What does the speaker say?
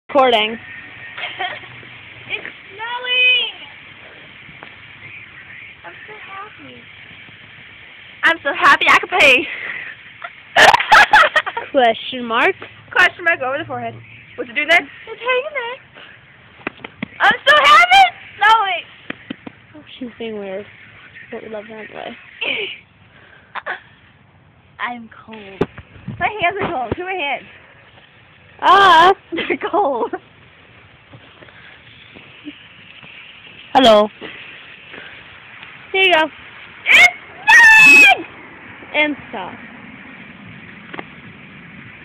Recording. It's snowing! I'm so happy. I'm so happy I could pay. Question mark. Question mark over the forehead. What's it do next? It's hanging there. I'm so happy it's snowing! Oh, she's being weird. But we love her anyway. I'm cold. My hands are cold. To my hands. Ah! They're cold. Hello. Here you go. It's snowing! And stop.